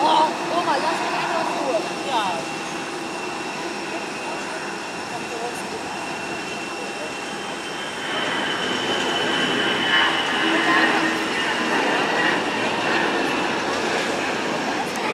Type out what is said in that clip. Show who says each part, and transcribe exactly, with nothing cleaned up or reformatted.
Speaker 1: Oh, Oma, lass mich einfach in Ruhe.
Speaker 2: Ja.